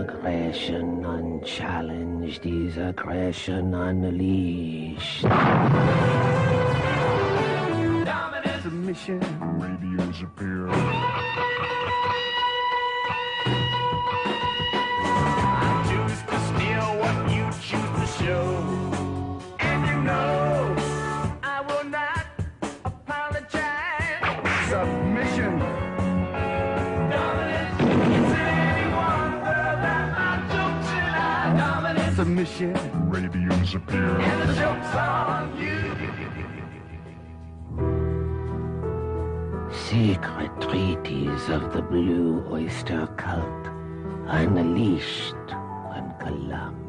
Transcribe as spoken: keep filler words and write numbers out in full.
Aggression unchallenged is aggression unleashed. Dominant submission. Radios appear. I choose to steal what you choose to show. And you know I will not apologize. Submission. Dominant. Is it any wonder that my jokes are dominant? Submission. Radios appear. And the joke's on you. Secret treaties of the Blue Oyster Cult unleashed on Columbus.